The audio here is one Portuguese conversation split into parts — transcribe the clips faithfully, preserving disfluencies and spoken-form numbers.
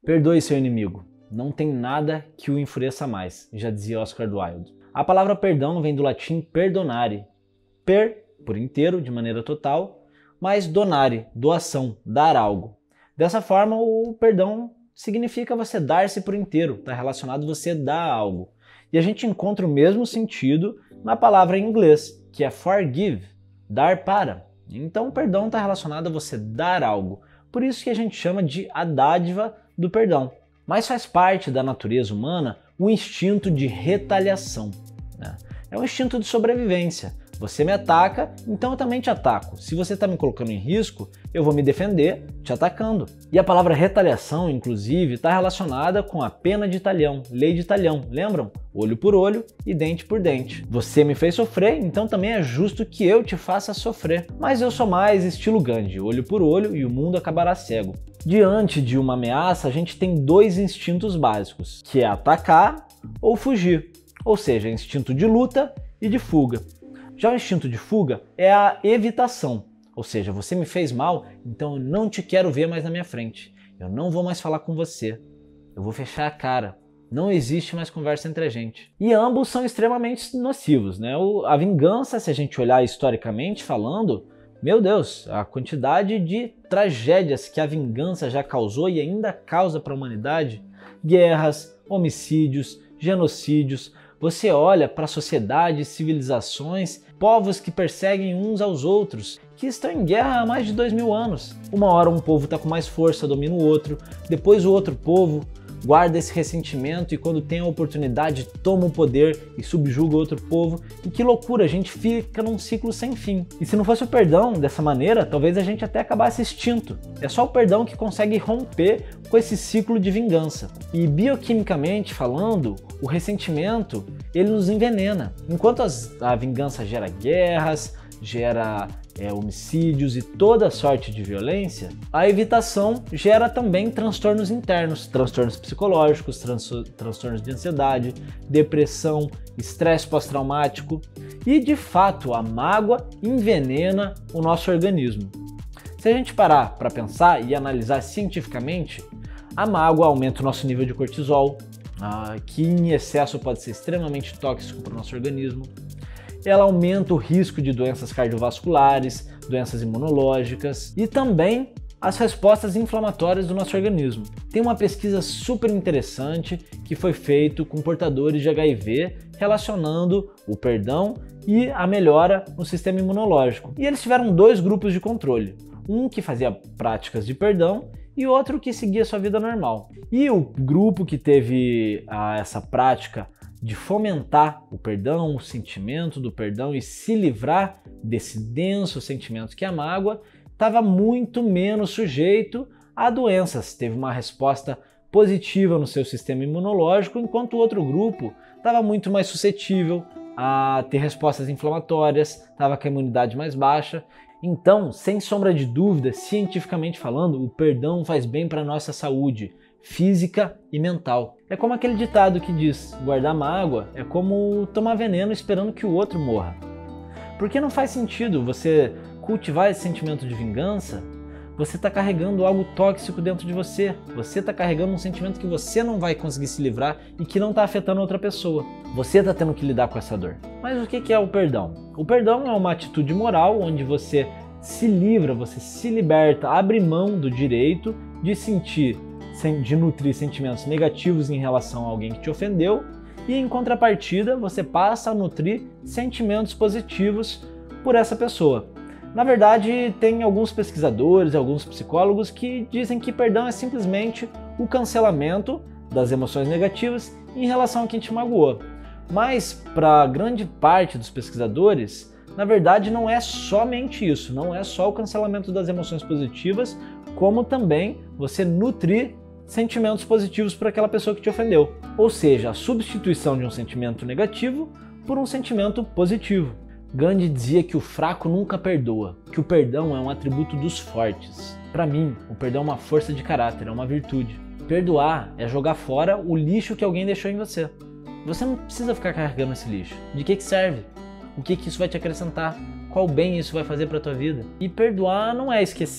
Perdoe seu inimigo. Não tem nada que o enfureça mais, já dizia Oscar Wilde. A palavra perdão vem do latim perdonare. Per, por inteiro, de maneira total, mas donare, doação, dar algo. Dessa forma, o perdão significa você dar-se por inteiro, está relacionado a você dar algo. E a gente encontra o mesmo sentido na palavra em inglês, que é forgive, dar para. Então, o perdão está relacionado a você dar algo. Por isso que a gente chama de a dádiva do perdão. Mas faz parte da natureza humana o instinto de retaliação, né? É um instinto de sobrevivência. Você me ataca, então eu também te ataco. Se você está me colocando em risco, eu vou me defender te atacando. E a palavra retaliação, inclusive, está relacionada com a pena de talhão, lei de talhão, lembram? Olho por olho e dente por dente. Você me fez sofrer, então também é justo que eu te faça sofrer. Mas eu sou mais estilo Gandhi, olho por olho e o mundo acabará cego. Diante de uma ameaça, a gente tem dois instintos básicos, que é atacar ou fugir, ou seja, instinto de luta e de fuga. Já o instinto de fuga é a evitação, ou seja, você me fez mal, então eu não te quero ver mais na minha frente, eu não vou mais falar com você, eu vou fechar a cara, não existe mais conversa entre a gente. E ambos são extremamente nocivos, né? O, a vingança, se a gente olhar historicamente falando, meu Deus, a quantidade de tragédias que a vingança já causou e ainda causa para a humanidade, guerras, homicídios, genocídios. Você olha para sociedades, civilizações, povos que perseguem uns aos outros, que estão em guerra há mais de dois mil anos. Uma hora um povo está com mais força, domina o outro, depois o outro povo guarda esse ressentimento e quando tem a oportunidade toma o poder e subjuga outro povo. E que loucura, a gente fica num ciclo sem fim. E se não fosse o perdão dessa maneira, talvez a gente até acabasse extinto. É só o perdão que consegue romper com esse ciclo de vingança. E bioquimicamente falando, o ressentimento, ele nos envenena. Enquanto as, a vingança gera guerras, gera é, homicídios e toda sorte de violência, a evitação gera também transtornos internos, transtornos psicológicos, trans, transtornos de ansiedade, depressão, estresse pós-traumático e, de fato, a mágoa envenena o nosso organismo. Se a gente parar para pensar e analisar cientificamente, a mágoa aumenta o nosso nível de cortisol, ah, que em excesso pode ser extremamente tóxico para o nosso organismo. Ela aumenta o risco de doenças cardiovasculares, doenças imunológicas e também as respostas inflamatórias do nosso organismo. Tem uma pesquisa super interessante que foi feita com portadores de H I V relacionando o perdão e a melhora no sistema imunológico. E eles tiveram dois grupos de controle, um que fazia práticas de perdão e outro que seguia sua vida normal. E o grupo que teve ah, essa prática de fomentar o perdão, o sentimento do perdão e se livrar desse denso sentimento que é a mágoa, estava muito menos sujeito a doenças, teve uma resposta positiva no seu sistema imunológico, enquanto o outro grupo estava muito mais suscetível a ter respostas inflamatórias, estava com a imunidade mais baixa. Então, sem sombra de dúvida, cientificamente falando, o perdão faz bem para a nossa saúde física e mental. É como aquele ditado que diz, guardar mágoa é como tomar veneno esperando que o outro morra. Porque não faz sentido você cultivar esse sentimento de vingança, você está carregando algo tóxico dentro de você, você está carregando um sentimento que você não vai conseguir se livrar e que não está afetando outra pessoa. Você está tendo que lidar com essa dor. Mas o que é o perdão? O perdão é uma atitude moral onde você se livra, você se liberta, abre mão do direito de sentir de nutrir sentimentos negativos em relação a alguém que te ofendeu e, em contrapartida, você passa a nutrir sentimentos positivos por essa pessoa. Na verdade, tem alguns pesquisadores, alguns psicólogos que dizem que perdão é simplesmente o cancelamento das emoções negativas em relação a quem te magoou. Mas, para grande parte dos pesquisadores, na verdade não é somente isso, não é só o cancelamento das emoções positivas, como também você nutrir sentimentos positivos por aquela pessoa que te ofendeu. Ou seja, a substituição de um sentimento negativo por um sentimento positivo. Gandhi dizia que o fraco nunca perdoa, que o perdão é um atributo dos fortes. Para mim, o perdão é uma força de caráter, é uma virtude. Perdoar é jogar fora o lixo que alguém deixou em você. Você não precisa ficar carregando esse lixo. De que que serve? O que que isso vai te acrescentar? Qual bem isso vai fazer para a tua vida? E perdoar não é esquecer.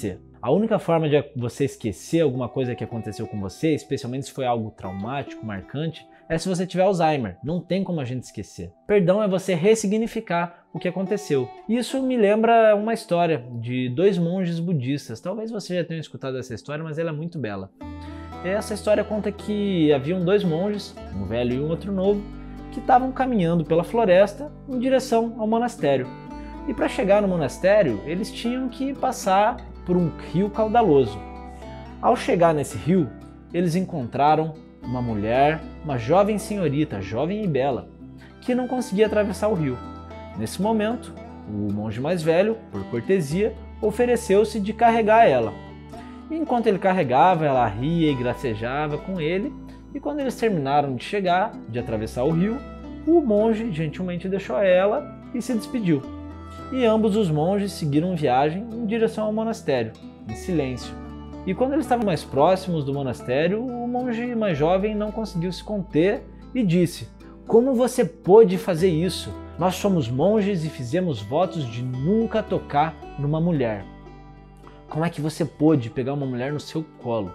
A única forma de você esquecer alguma coisa que aconteceu com você, especialmente se foi algo traumático, marcante, é se você tiver Alzheimer. Não tem como a gente esquecer. Perdão é você ressignificar o que aconteceu. Isso me lembra uma história de dois monges budistas. Talvez você já tenha escutado essa história, mas ela é muito bela. Essa história conta que haviam dois monges, um velho e um outro novo, que estavam caminhando pela floresta em direção ao monastério. E para chegar no monastério, eles tinham que passar por um rio caudaloso. Ao chegar nesse rio, eles encontraram uma mulher, uma jovem senhorita, jovem e bela, que não conseguia atravessar o rio. Nesse momento, o monge mais velho, por cortesia, ofereceu-se de carregar ela. E enquanto ele carregava, ela ria e gracejava com ele, e quando eles terminaram de chegar, de atravessar o rio, o monge gentilmente deixou ela e se despediu. E ambos os monges seguiram viagem em direção ao monastério, em silêncio. E quando eles estavam mais próximos do monastério, o monge mais jovem não conseguiu se conter e disse: "Como você pôde fazer isso? Nós somos monges e fizemos votos de nunca tocar numa mulher. Como é que você pôde pegar uma mulher no seu colo?"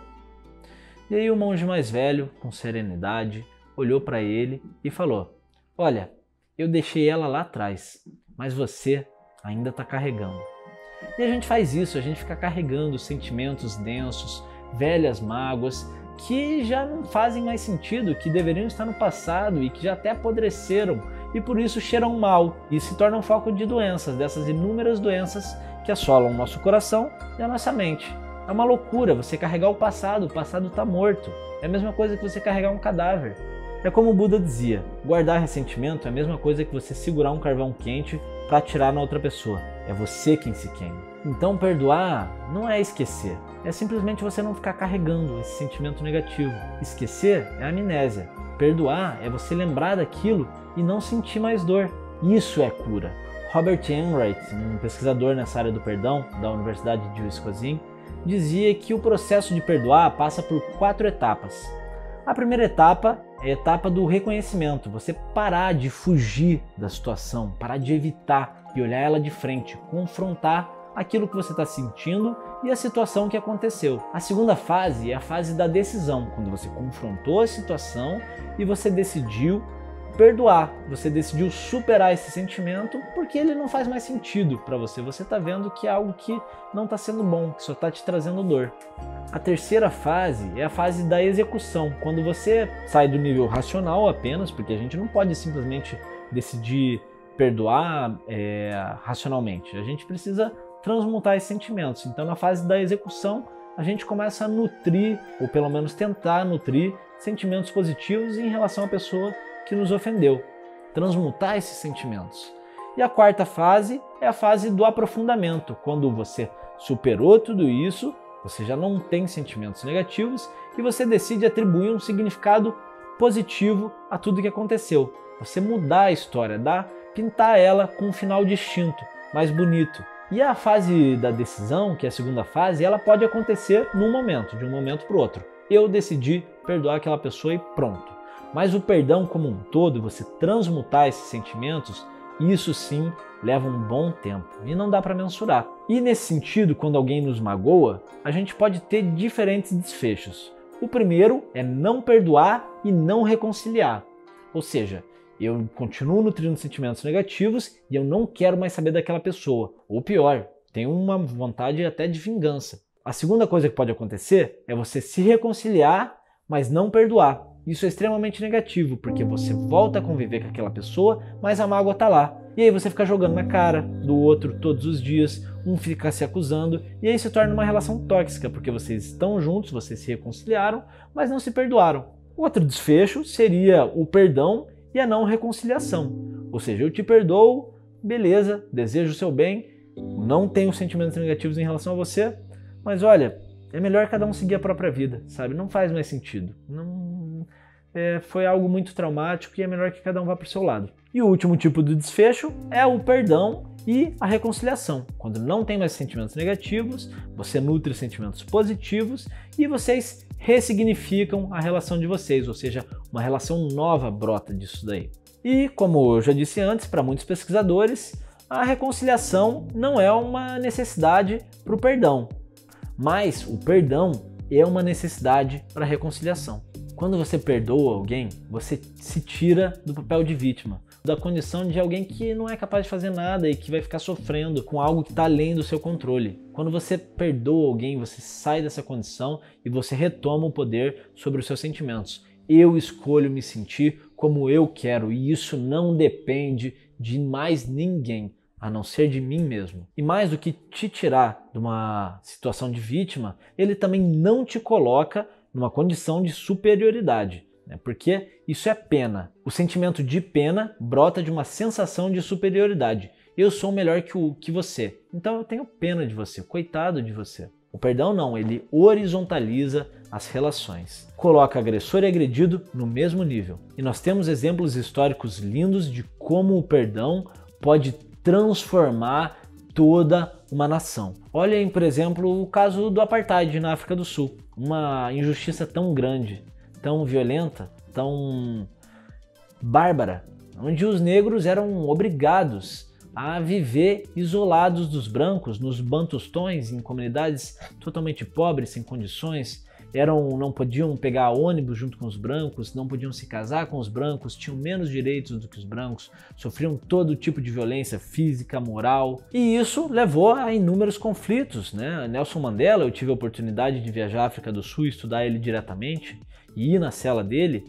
E aí o monge mais velho, com serenidade, olhou para ele e falou: "Olha, eu deixei ela lá atrás, mas você ainda está carregando." E a gente faz isso, a gente fica carregando sentimentos densos, velhas mágoas, que já não fazem mais sentido, que deveriam estar no passado e que já até apodreceram e por isso cheiram mal e se tornam foco de doenças, dessas inúmeras doenças que assolam o nosso coração e a nossa mente. É uma loucura você carregar o passado, o passado está morto. É a mesma coisa que você carregar um cadáver. É como o Buda dizia, guardar ressentimento é a mesma coisa que você segurar um carvão quente para atirar na outra pessoa. É você quem se queima. Então perdoar não é esquecer, é simplesmente você não ficar carregando esse sentimento negativo. Esquecer é amnésia. Perdoar é você lembrar daquilo e não sentir mais dor. Isso é cura. Robert Enright, um pesquisador nessa área do perdão da Universidade de Wisconsin, dizia que o processo de perdoar passa por quatro etapas. A primeira etapa é a etapa do reconhecimento, você parar de fugir da situação, parar de evitar e olhar ela de frente, confrontar aquilo que você está sentindo e a situação que aconteceu. A segunda fase é a fase da decisão, quando você confrontou a situação e você decidiu perdoar, você decidiu superar esse sentimento porque ele não faz mais sentido para você, você está vendo que é algo que não está sendo bom, que só está te trazendo dor. A terceira fase é a fase da execução, quando você sai do nível racional apenas, porque a gente não pode simplesmente decidir perdoar é, racionalmente, a gente precisa transmutar esses sentimentos. Então na fase da execução a gente começa a nutrir, ou pelo menos tentar nutrir, sentimentos positivos em relação à pessoa que nos ofendeu, transmutar esses sentimentos. E a quarta fase é a fase do aprofundamento, quando você superou tudo isso, você já não tem sentimentos negativos e você decide atribuir um significado positivo a tudo que aconteceu. Você mudar a história, dar, pintar ela com um final distinto, mais bonito. E a fase da decisão, que é a segunda fase, ela pode acontecer num momento, de um momento para o outro. Eu decidi perdoar aquela pessoa e pronto. Mas o perdão como um todo, você transmutar esses sentimentos, isso sim leva um bom tempo e não dá para mensurar. E nesse sentido, quando alguém nos magoa, a gente pode ter diferentes desfechos. O primeiro é não perdoar e não reconciliar. Ou seja, eu continuo nutrindo sentimentos negativos e eu não quero mais saber daquela pessoa. Ou pior, tenho uma vontade até de vingança. A segunda coisa que pode acontecer é você se reconciliar, mas não perdoar. Isso é extremamente negativo, porque você volta a conviver com aquela pessoa, mas a mágoa está lá. E aí você fica jogando na cara do outro todos os dias, um fica se acusando, e aí se torna uma relação tóxica, porque vocês estão juntos, vocês se reconciliaram, mas não se perdoaram. Outro desfecho seria o perdão e a não reconciliação. Ou seja, eu te perdoo, beleza, desejo o seu bem, não tenho sentimentos negativos em relação a você, mas olha, é melhor cada um seguir a própria vida, sabe? Não faz mais sentido. Não, é, foi algo muito traumático e é melhor que cada um vá para o seu lado. E o último tipo de desfecho é o perdão e a reconciliação. Quando não tem mais sentimentos negativos, você nutre sentimentos positivos e vocês ressignificam a relação de vocês, ou seja, uma relação nova brota disso daí. E como eu já disse antes, para muitos pesquisadores, a reconciliação não é uma necessidade para o perdão. Mas o perdão é uma necessidade para a reconciliação. Quando você perdoa alguém, você se tira do papel de vítima, da condição de alguém que não é capaz de fazer nada e que vai ficar sofrendo com algo que está além do seu controle. Quando você perdoa alguém, você sai dessa condição e você retoma o poder sobre os seus sentimentos. Eu escolho me sentir como eu quero e isso não depende de mais ninguém, a não ser de mim mesmo. E mais do que te tirar de uma situação de vítima, ele também não te coloca numa condição de superioridade, né? Porque isso é pena. O sentimento de pena brota de uma sensação de superioridade. Eu sou melhor que, o, que você, então eu tenho pena de você, coitado de você. O perdão não, ele horizontaliza as relações. Coloca agressor e agredido no mesmo nível. E nós temos exemplos históricos lindos de como o perdão pode transformar toda uma nação. Olhem, por exemplo, o caso do apartheid na África do Sul. Uma injustiça tão grande, tão violenta, tão bárbara, onde os negros eram obrigados a viver isolados dos brancos, nos bantustões, em comunidades totalmente pobres, sem condições. Eram, não podiam pegar ônibus junto com os brancos, não podiam se casar com os brancos, tinham menos direitos do que os brancos, sofriam todo tipo de violência física, moral, e isso levou a inúmeros conflitos, né? Nelson Mandela, eu tive a oportunidade de viajar à África do Sul, estudar ele diretamente e ir na cela dele.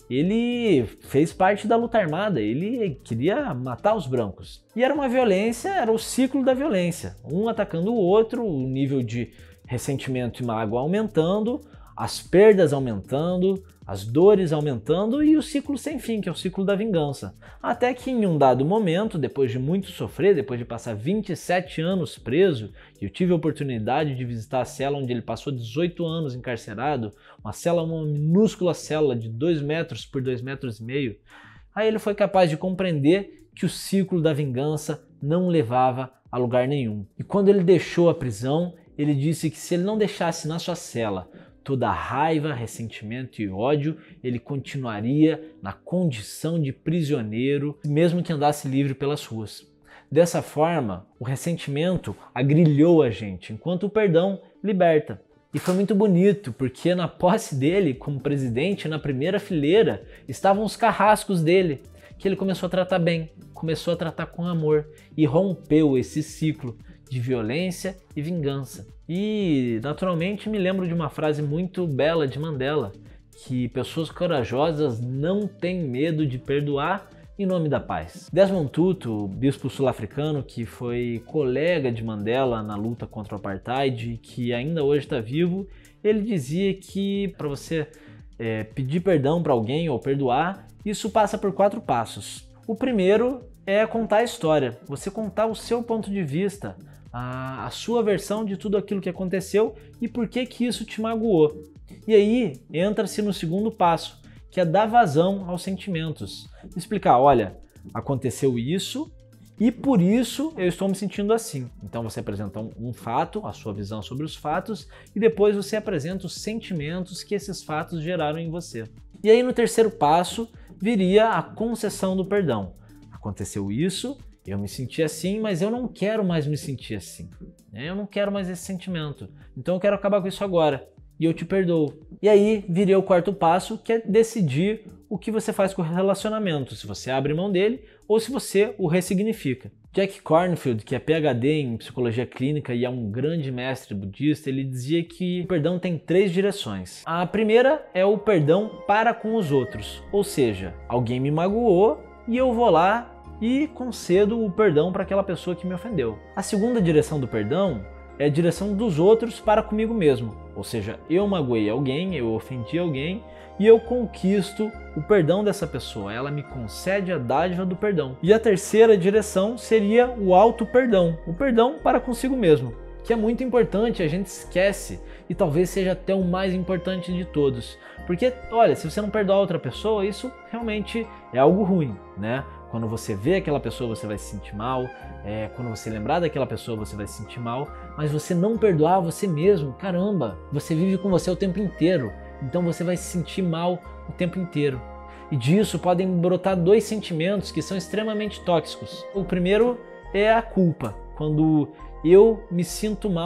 Ele fez parte da luta armada, ele queria matar os brancos. E era uma violência, era o ciclo da violência, um atacando o outro, o nível de ressentimento e mágoa aumentando, as perdas aumentando, as dores aumentando e o ciclo sem fim, que é o ciclo da vingança. Até que em um dado momento, depois de muito sofrer, depois de passar vinte e sete anos preso, e eu tive a oportunidade de visitar a cela onde ele passou dezoito anos encarcerado, uma cela, uma minúscula cela de dois metros por dois metros e meio, aí ele foi capaz de compreender que o ciclo da vingança não levava a lugar nenhum. E quando ele deixou a prisão, ele disse que se ele não deixasse na sua cela toda a raiva, ressentimento e ódio, ele continuaria na condição de prisioneiro, mesmo que andasse livre pelas ruas. Dessa forma, o ressentimento agrilhou a gente, enquanto o perdão liberta. E foi muito bonito, porque na posse dele, como presidente, na primeira fileira, estavam os carrascos dele, que ele começou a tratar bem, começou a tratar com amor e rompeu esse ciclo de violência e vingança. E, naturalmente, me lembro de uma frase muito bela de Mandela, que pessoas corajosas não têm medo de perdoar em nome da paz. Desmond Tutu, bispo sul-africano que foi colega de Mandela na luta contra o apartheid e que ainda hoje está vivo, ele dizia que para você é, pedir perdão para alguém ou perdoar, isso passa por quatro passos. O primeiro é contar a história, você contar o seu ponto de vista, a, a sua versão de tudo aquilo que aconteceu e por que que isso te magoou. E aí entra-se no segundo passo, que é dar vazão aos sentimentos. Explicar, olha, aconteceu isso e por isso eu estou me sentindo assim. Então você apresenta um, um fato, a sua visão sobre os fatos, e depois você apresenta os sentimentos que esses fatos geraram em você. E aí no terceiro passo viria a concessão do perdão. Aconteceu isso, eu me senti assim, mas eu não quero mais me sentir assim. Eu não quero mais esse sentimento. Então eu quero acabar com isso agora. E eu te perdoo. E aí viria o quarto passo, que é decidir o que você faz com o relacionamento, se você abre mão dele ou se você o ressignifica. Jack Kornfield, que é P H D em psicologia clínica e é um grande mestre budista, ele dizia que o perdão tem três direções. A primeira é o perdão para com os outros, ou seja, alguém me magoou e eu vou lá e concedo o perdão para aquela pessoa que me ofendeu. A segunda direção do perdão é a direção dos outros para comigo mesmo, ou seja, eu magoei alguém, eu ofendi alguém e eu conquisto o perdão dessa pessoa, ela me concede a dádiva do perdão. E a terceira direção seria o auto-perdão, o perdão para consigo mesmo, que é muito importante, a gente esquece e talvez seja até o mais importante de todos, porque olha, se você não perdoar outra pessoa, isso realmente é algo ruim, né? Quando você vê aquela pessoa, você vai se sentir mal. É, quando você lembrar daquela pessoa, você vai se sentir mal. Mas você não perdoar você mesmo, caramba, você vive com você o tempo inteiro. Então você vai se sentir mal o tempo inteiro. E disso podem brotar dois sentimentos que são extremamente tóxicos. O primeiro é a culpa. Quando eu me sinto mal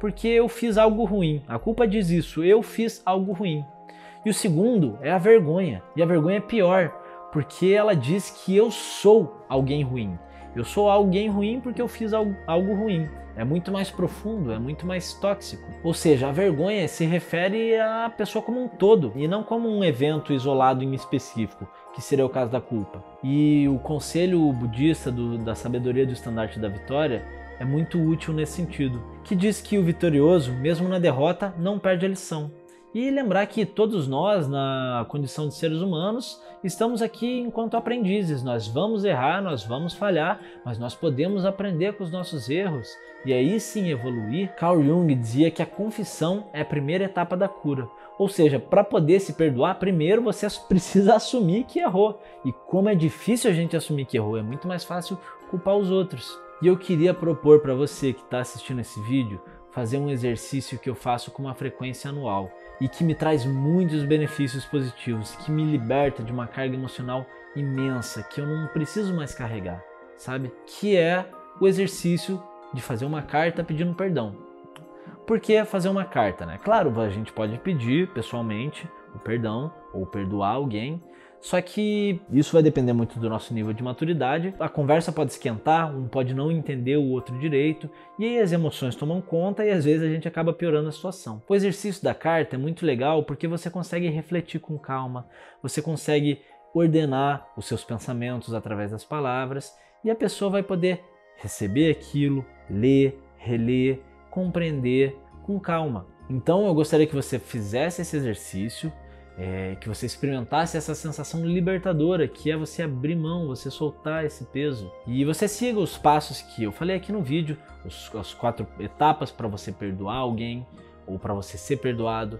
porque eu fiz algo ruim. A culpa diz isso, eu fiz algo ruim. E o segundo é a vergonha. E a vergonha é pior, porque ela diz que eu sou alguém ruim. Eu sou alguém ruim porque eu fiz algo, algo ruim. É muito mais profundo, é muito mais tóxico. Ou seja, a vergonha se refere à pessoa como um todo e não como um evento isolado em específico, que seria o caso da culpa. E o conselho budista do, da sabedoria do estandarte da vitória é muito útil nesse sentido, que diz que o vitorioso, mesmo na derrota, não perde a lição. E lembrar que todos nós, na condição de seres humanos, estamos aqui enquanto aprendizes. Nós vamos errar, nós vamos falhar, mas nós podemos aprender com os nossos erros e aí sim evoluir. Carl Jung dizia que a confissão é a primeira etapa da cura. Ou seja, para poder se perdoar, primeiro você precisa assumir que errou. E como é difícil a gente assumir que errou, é muito mais fácil culpar os outros. E eu queria propor para você que está assistindo esse vídeo, fazer um exercício que eu faço com uma frequência anual e que me traz muitos benefícios positivos, que me liberta de uma carga emocional imensa, que eu não preciso mais carregar, sabe? Que é o exercício de fazer uma carta pedindo perdão. Por que fazer uma carta, né? Claro, a gente pode pedir pessoalmente o perdão ou perdoar alguém, só que isso vai depender muito do nosso nível de maturidade. A conversa pode esquentar, um pode não entender o outro direito, e aí as emoções tomam conta e às vezes a gente acaba piorando a situação. O exercício da carta é muito legal porque você consegue refletir com calma, você consegue ordenar os seus pensamentos através das palavras e a pessoa vai poder receber aquilo, ler, reler, compreender com calma. Então eu gostaria que você fizesse esse exercício, É, que você experimentasse essa sensação libertadora, que é você abrir mão, você soltar esse peso. E você siga os passos que eu falei aqui no vídeo, os, as quatro etapas para você perdoar alguém ou para você ser perdoado.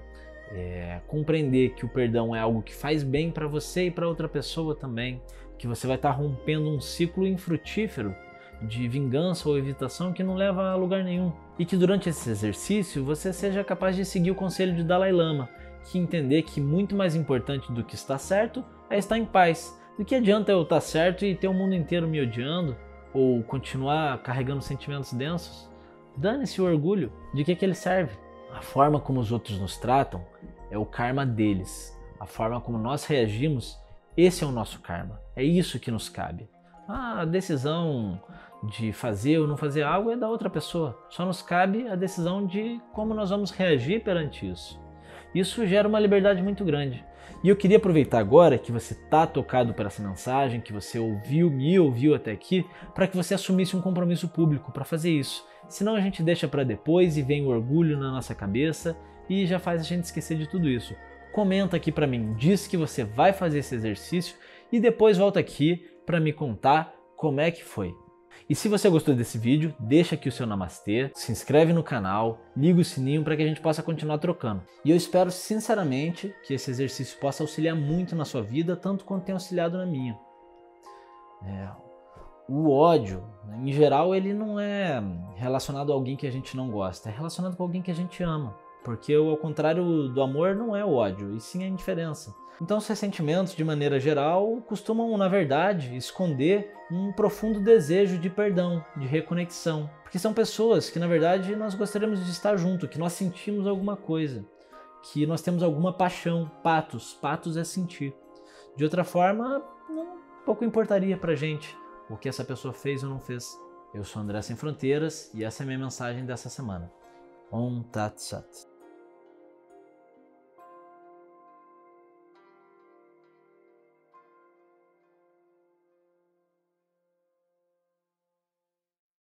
É, compreender que o perdão é algo que faz bem para você e para outra pessoa também, que você vai estar rompendo um ciclo infrutífero de vingança ou evitação que não leva a lugar nenhum. E que durante esse exercício você seja capaz de seguir o conselho de Dalai Lama, que entender que muito mais importante do que estar certo é estar em paz. Do que adianta eu estar certo e ter o mundo inteiro me odiando ou continuar carregando sentimentos densos? Dane-se o orgulho, de que que ele serve? A forma como os outros nos tratam é o karma deles. A forma como nós reagimos, esse é o nosso karma. É isso que nos cabe. A decisão de fazer ou não fazer algo é da outra pessoa. Só nos cabe a decisão de como nós vamos reagir perante isso. Isso gera uma liberdade muito grande. E eu queria aproveitar agora que você está tocado por essa mensagem, que você ouviu, me ouviu até aqui, para que você assumisse um compromisso público para fazer isso. Senão a gente deixa para depois e vem o orgulho na nossa cabeça e já faz a gente esquecer de tudo isso. Comenta aqui para mim, diz que você vai fazer esse exercício e depois volta aqui para me contar como é que foi. E se você gostou desse vídeo, deixa aqui o seu namastê, se inscreve no canal, liga o sininho para que a gente possa continuar trocando. E eu espero sinceramente que esse exercício possa auxiliar muito na sua vida, tanto quanto tem auxiliado na minha. É, o ódio, em geral, ele não é relacionado a alguém que a gente não gosta, é relacionado com alguém que a gente ama. Porque ao contrário do amor não é o ódio, e sim a indiferença. Então os ressentimentos, de maneira geral, costumam, na verdade, esconder um profundo desejo de perdão, de reconexão. Porque são pessoas que, na verdade, nós gostaríamos de estar junto, que nós sentimos alguma coisa, que nós temos alguma paixão. Patos, patos é sentir. De outra forma, não, pouco importaria pra gente o que essa pessoa fez ou não fez. Eu sou André Sem Fronteiras e essa é a minha mensagem dessa semana. Om Tat Sat.